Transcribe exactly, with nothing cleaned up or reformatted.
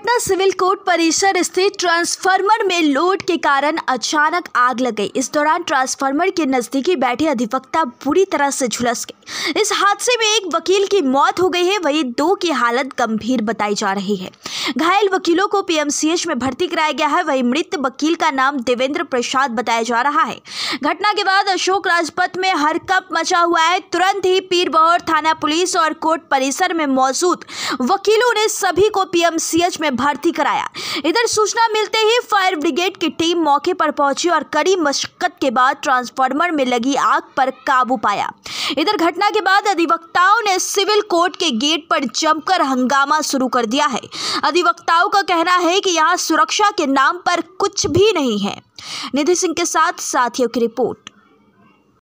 Patna civil court परिसर स्थित transformer में लोड के कारण अचानक आग लग गई। इस दौरान ट्रांसफार्मर के नजदीकी बैठे अधिवक्ता बुरी तरह से झुलस गए। इस हादसे में एक वकील की मौत हो गई है, वहीं दो की हालत गंभीर बताई जा रही है। घायल वकीलों को पीएमसीएच में भर्ती कराया गया है। वहीं मृत वकील का नाम देवेंद्र प्रसाद बताया जा रहा है। घटना के बाद अशोक राजपथ में हड़कंप मचा हुआ है। तुरंत ही पीरबहोर थाना पुलिस और कोर्ट परिसर में मौजूद वकीलों ने सभी को पीएमसीएच में भर्ती कराया। इधर सूचना मिलते ही फायर ब्रिगेड की टीम मौके पर पहुंची और कड़ी मशक्कत के बाद ट्रांसफार्मर में लगी आग पर काबू पाया। इधर घटना के बाद अधिवक्ताओं ने सिविल कोर्ट के गेट पर जमकर हंगामा शुरू कर दिया है। अधिवक्ताओं का कहना है कि यहां सुरक्षा के नाम पर कुछ भी नहीं है। निधि सिंह के साथ साथियों की रिपोर्ट।